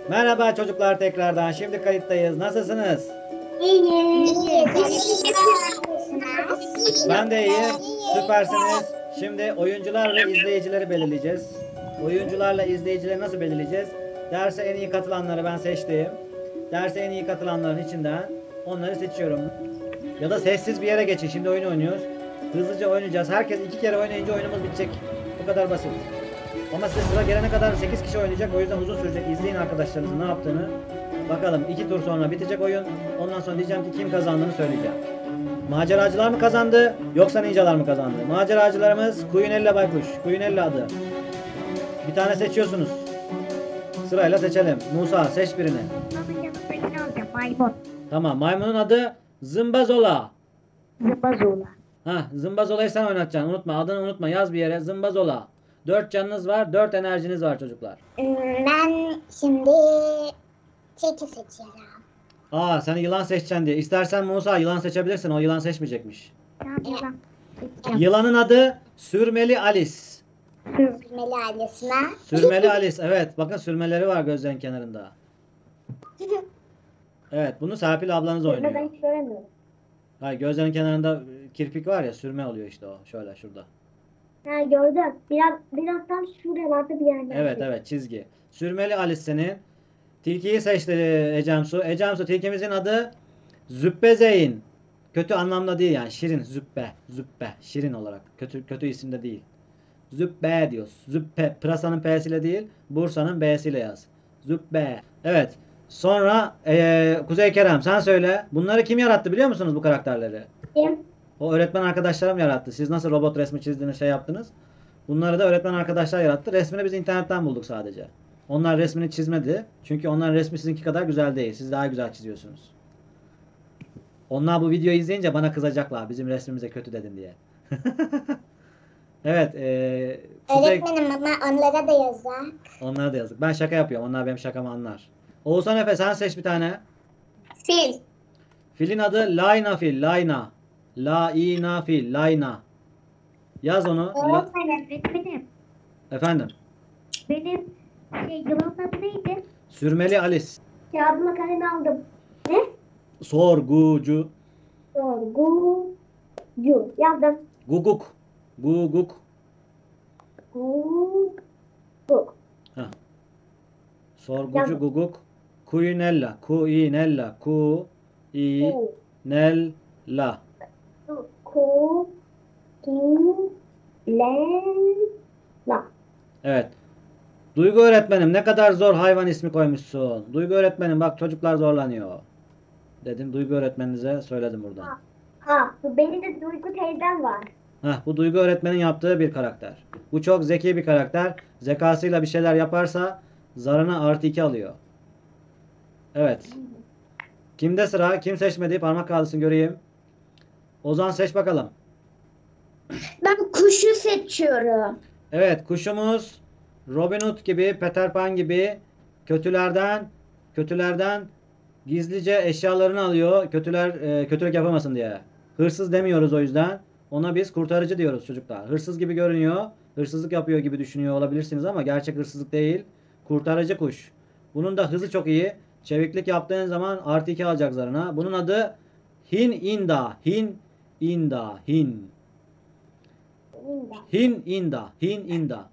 Merhaba çocuklar tekrardan. Şimdi kayıttayız. Nasılsınız? Ben de iyiyim. Süpersiniz. Şimdi oyuncular ve izleyicileri belirleyeceğiz. Oyuncularla izleyicileri nasıl belirleyeceğiz? Derse en iyi katılanları ben seçtim. Derse en iyi katılanların içinden onları seçiyorum. Ya da sessiz bir yere geçin. Şimdi oyun oynuyoruz. Hızlıca oynayacağız. Herkes 2 kere oynayınca oyunumuz bitecek. Bu kadar basit. Ama size sıra gelene kadar 8 kişi oynayacak. O yüzden uzun sürecek. İzleyin arkadaşlarınızın ne yaptığını. Bakalım 2 tur sonra bitecek oyun. Ondan sonra diyeceğim ki kim kazandığını söyleyeceğim. Maceracılar mı kazandı yoksa ninjalar mı kazandı? Maceracılarımız Kuyunella Baykuş. Kuyunella adı. Bir tane seçiyorsunuz. Sırayla seçelim. Musa seç birini. Maymun. Tamam, maymunun adı Zımbazola. Zıbazola. Zımbazola'yı sen oynatacaksın. Unutma, adını unutma. Yaz bir yere. Zımbazola. 4 canınız var, 4 enerjiniz var çocuklar. Ben şimdi tilki seçiyorum. Sen yılan seçeceksin diye. İstersen Musa yılan seçebilirsin. O yılan seçmeyecekmiş. Tamam yılan. Seçeceğim. Yılanın adı Sürmeli Alice. Sürmeli ailesine. Sürmeli Alice. Evet, bakın sürmeleri var gözlerin kenarında. Evet, bunu Serpil ablanız oynuyor. Ben hiç göremiyorum. Hayır, gözlerin kenarında kirpik var ya, sürme oluyor işte o. Şöyle şurada. Ha gördüm. Biraz tam şuralarda bir yerde. Evet, çizgi. Sürmeli Alice senin. Tilkiyi seçti Ecemsu. Ecemsu, tilkimizin adı Züppezeyn. Kötü anlamda değil yani. Şirin, züppe. Şirin olarak. Kötü isimde değil. Züppe diyoruz. Züppe. Pırasa'nın P'siyle değil, Bursa'nın B'siyle yaz. Züppe. Evet. Sonra Kuzey Kerem sen söyle. Bunları kim yarattı biliyor musunuz bu karakterleri? Kim? O öğretmen arkadaşlarım yarattı. Siz nasıl robot resmi çizdiğiniz şey yaptınız? Bunları da öğretmen arkadaşlar yarattı. Resmini biz internetten bulduk sadece. Onlar resmini çizmedi. Çünkü onların resmi sizinki kadar güzel değil. Siz daha güzel çiziyorsunuz. Onlar bu videoyu izleyince bana kızacaklar. Bizim resmimize kötü dedin diye. Evet. Kuzey... Öğretmenim ama onlara da yazar. Onlara da yazık. Ben şaka yapıyorum. Onlar benim şakamı anlar. Oğuzhan Efe sen seç bir tane. Fil. Filin adı Layna fil. Layna. Laina fil. Layna. Yaz onu. Benim. Efendim. Benim yılanın adı neydi? Sürmeli Alice. Kağıdıma kalemi aldım. Ne? Sorgucu. Sorgucu. Yazdım. Guguk. Guguk. Guguk. Heh. Sorgucu Yazdım. guguk. Kuyunella. Kuyunella. Nella. Ku. La. Evet. Duygu öğretmenim ne kadar zor hayvan ismi koymuşsun. Duygu öğretmenim bak çocuklar zorlanıyor. Dedim Duygu öğretmeninize söyledim buradan. Benim de Duygu teyzem var. Bu Duygu öğretmenin yaptığı bir karakter. Bu çok zeki bir karakter. Zekasıyla bir şeyler yaparsa zarına +2 alıyor. Evet. Kimde sıra? Kim seçmedi? Parmak kaldırsın göreyim. Ozan seç bakalım. Ben kuşu seçiyorum. Evet, kuşumuz Robin Hood gibi, Peter Pan gibi kötülerden gizlice eşyalarını alıyor. Kötülük yapamasın diye. Hırsız demiyoruz o yüzden. Ona biz kurtarıcı diyoruz çocuklar. Hırsız gibi görünüyor. Hırsızlık yapıyor gibi düşünüyor olabilirsiniz ama gerçek hırsızlık değil. Kurtarıcı kuş. Bunun da hızı çok iyi. Çeviklik yaptığın zaman +2 alacak zarına. Bunun adı Hin Inda. Hin Inda. Hin. Hin Inda. Hin Inda.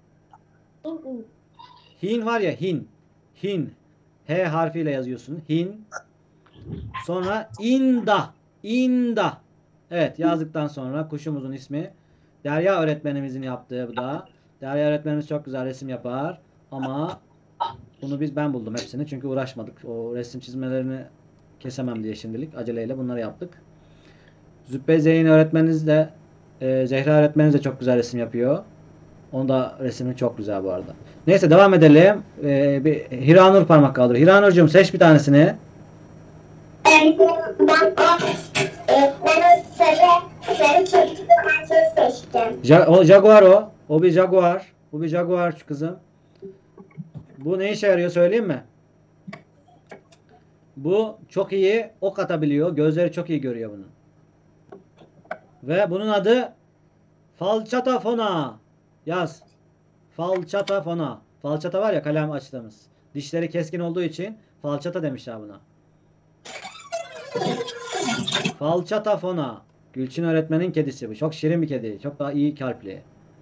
Hin var ya hin. Hin. H harfiyle yazıyorsun. Hin. Sonra inda. İnda. Evet yazdıktan sonra kuşumuzun ismi. Derya öğretmenimizin yaptığı bu da. Derya öğretmenimiz çok güzel resim yapar. Ama bunu ben buldum hepsini. Çünkü uğraşmadık. O resim çizmelerini kesemem diye şimdilik. Aceleyle bunları yaptık. Zübbe Zeyn öğretmeniniz de Zehra öğretmeniniz de çok güzel resim yapıyor. Onun da resmi çok güzel bu arada. Neyse devam edelim. Bir Hiranur parmak kaldır. Hiranur'cum seç bir tanesini. Ben o sarı çocuk prenses seçtim. O Jaguar o. O bir Jaguar. Bu bir Jaguar kızım. Bu ne işe yarıyor söyleyeyim mi? Bu çok iyi ok atabiliyor. Gözleri çok iyi görüyor bunun. Ve bunun adı Falçatafona. Yaz. Falçatafona. Falçata var ya kalem açtığımız. Dişleri keskin olduğu için falçata demişler buna. Falçata fona. Gülçin öğretmenin kedisi bu. Çok şirin bir kedi. Çok daha iyi kalpli.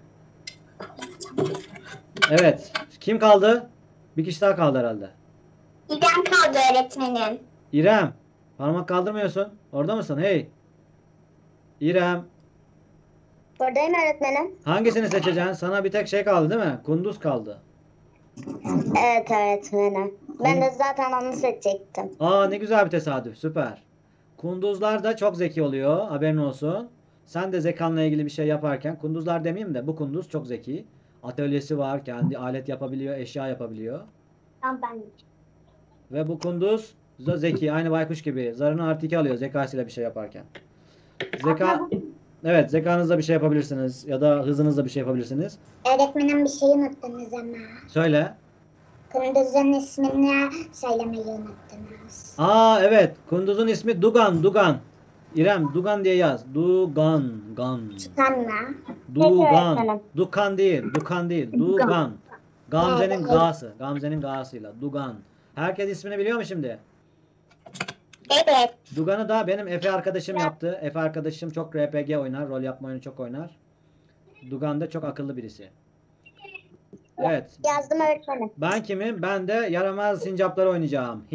Evet. Kim kaldı? Bir kişi daha kaldı herhalde. İrem kaldı öğretmenim. İrem. Parmak kaldırmıyorsun. Orada mısın? Hey. İrem. Buradayım öğretmenim. Hangisini seçeceksin? Sana bir tek şey kaldı değil mi? Kunduz kaldı. Evet öğretmenim. Ben de zaten onu seçecektim. Aa ne güzel bir tesadüf. Süper. Kunduzlar da çok zeki oluyor. Haberin olsun. Sen de zekanla ilgili bir şey yaparken, kunduzlar demeyeyim de bu kunduz çok zeki. Atölyesi var. Kendi alet yapabiliyor. Eşya yapabiliyor. Tam ben. Ve bu kunduz da zeki. Aynı baykuş gibi. Zarını artı 2 alıyor zekasıyla bir şey yaparken. Zeka... Evet, zekanızla bir şey yapabilirsiniz. Ya da hızınızla bir şey yapabilirsiniz. Öğretmenim bir şey unuttunuz ama. Söyle. Kunduzun ismini söylemeyi unuttunuz. Aa evet. Kunduzun ismi Dugan. Dugan. İrem Dugan diye yaz. Dugan. Gan. Sanma. Dugan. öğretmenim. Dukan değil. Dukan değil. Dugan. Gamze'nin ga'sı. Gamze'nin ga'sıyla. Dugan. Herkes ismini biliyor mu şimdi? Evet. Dugan'ı da benim Efe arkadaşım yaptı. Efe arkadaşım çok RPG oynar. Rol yapma oyunu çok oynar. Dugan da çok akıllı birisi. Evet. Yazdım öğretmenim. Ben kimim? Ben de yaramaz sincapları oynayacağım.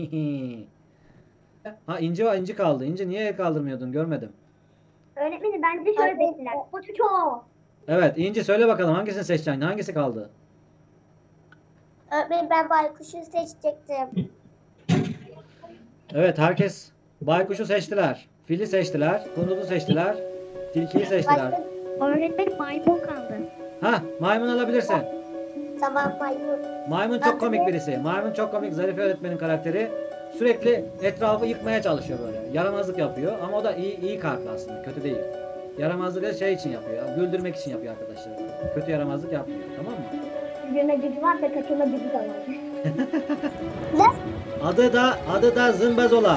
Ha İnci var. İnci kaldı. İnci niye el kaldırmıyordun? Görmedim. Öğretmenim bence şöyle bekler. Poçuço. Evet. İnci söyle bakalım hangisini seçeceksin? Hangisi kaldı? Öğretmenim ben baykuşu seçecektim. Evet. Herkes baykuşu seçtiler. Fili seçtiler. Kunduzu seçtiler. Tilkiyi seçtiler. Öğretmenim maymun kaldı. Ha maymun alabilirsin. Tamam maymun. Maymun çok komik birisi. Maymun çok komik. Zarife öğretmenin karakteri. Sürekli etrafı yıkmaya çalışıyor böyle. Yaramazlık yapıyor ama o da iyi kalpli aslında. Kötü değil. Yaramazlık şey için yapıyor. Güldürmek için yapıyor arkadaşlar. Kötü yaramazlık yapmıyor. Tamam mı? Gücüme gücü var da kaçırma gücü de var. Adı da Zımbazola.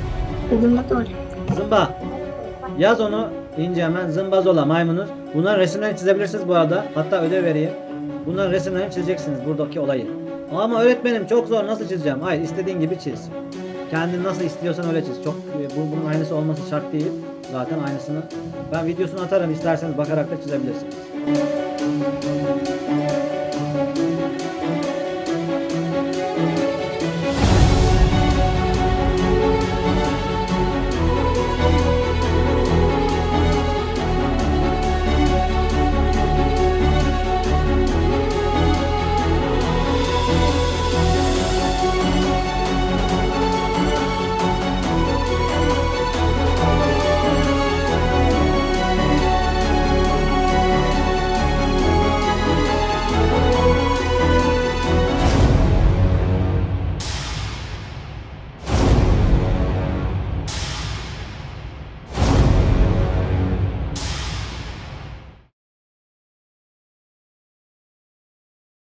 Zımba. Yaz onu ince hemen. Zımbazola maymunuz. Bunların resimlerini çizebilirsiniz bu arada. Hatta ödev vereyim. Bunların resimlerini çizeceksiniz buradaki olayı. Ama öğretmenim çok zor nasıl çizeceğim? Hayır istediğin gibi çiz. Kendin nasıl istiyorsan öyle çiz. Çok bunun aynısı olması şart değil. Zaten aynısını ben videosunu atarım isterseniz bakarak da çizebilirsiniz.